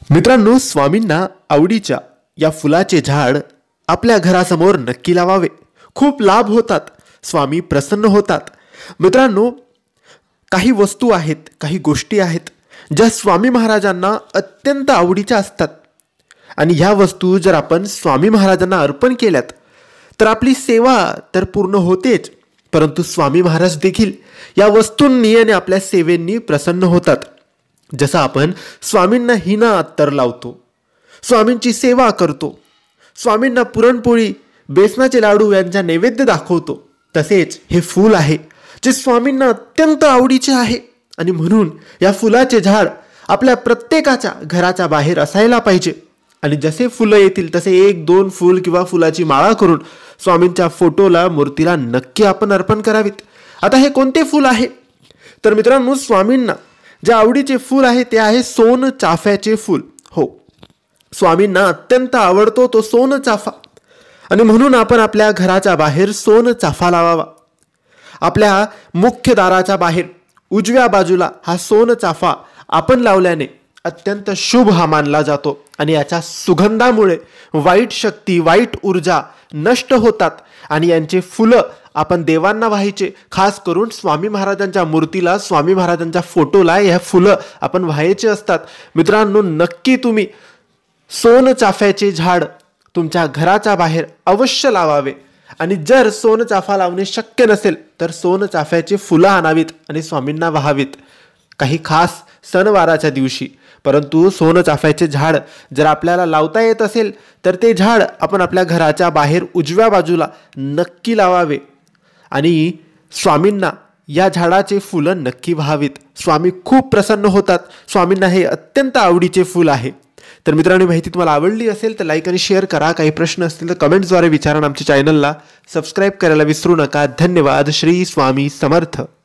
मित्रांनो, स्वामींना आवडीच्या या फुलाचे झाड आपल्या घरासमोर नक्की लावावे. खूप लाभ होतात, स्वामी प्रसन्न होतात. मित्रांनो, काही वस्तू आहेत, काही गोष्टी आहेत ज्या स्वामी महाराजांना अत्यंत आवडीच्या असतात आणि ह्या वस्तू जर आपण स्वामी महाराजांना अर्पण केल्यात तर आपली सेवा तर पूर्ण होतेच, परंतु स्वामी महाराज देखील या वस्तूंनी आणि आपल्या सेवेंनी प्रसन्न होतात. जसं आपण स्वामींना हिना अत्तर लावतो, स्वामींची सेवा करतो, स्वामींना पुरणपोळी, बेसनाचे लाडू यांचा नैवेद्य दाखवतो, तसेच हे फूल आहे जे स्वामींना अत्यंत आवडीचे आहे आणि म्हणून या फुलाचे झाड आपल्या प्रत्येकाच्या घराच्या बाहेर असायला पाहिजे. आणि जसे फुलं येतील तसे 1-2 फूल किंवा फुलाची माळा करून स्वामींच्या फोटोला, मूर्तीला नक्की आपण अर्पण करावीत. आता हे कोणते फूल आहे तर मित्रांनो, स्वामींना जे आवडीचे फूल आहे ते आहे सोन चाफ्याचे फूल. हो, स्वामींना अत्यंत आवडतो तो सोन चाफा आणि म्हणून आपण आपल्या घराच्या बाहेर सोन चाफा लावावा. आपल्या मुख्य दाराच्या बाहेर उजव्या बाजूला हा सोन चाफा आपण लावल्याने अत्यंत शुभ हा मानला जातो आणि याच्या सुगंधामुळे वाईट शक्ती, वाईट ऊर्जा नष्ट होतात आणि यांचे फुलं आपण देवांना व्हायचे. खास करून स्वामी महाराजांच्या मूर्तीला, स्वामी महाराजांच्या फोटोला ह्या फुलं आपण व्हायचे असतात. मित्रांनो, नक्की तुम्ही सोन चाफ्याचे झाड तुमच्या घराच्या बाहेर अवश्य लावावे आणि जर सोन चाफा लावणे शक्य नसेल तर सोन चाफ्याचे फुलं आणावीत आणि स्वामींना वाहावीत काही खास सणवाराच्या दिवशी. परंतु सोन चाफ्याचे झाड जर आपल्याला लावता येत असेल तर ते झाड आपण आपल्या घराच्या बाहेर उजव्या बाजूला नक्की लावावे आणि स्वामींना या झाडाचे फुलं नक्की व्हावीत. स्वामी खूप प्रसन्न होतात. स्वामींना हे अत्यंत आवडीचे फूल आहे. तर मित्रांनो, माहिती तुम्हाला आवडली असेल तर लाईक आणि शेअर करा. काही प्रश्न असतील तर कमेंट्सद्वारे विचारा. आमच्या चॅनलला सबस्क्राईब करायला विसरू नका. धन्यवाद. श्री स्वामी समर्थ.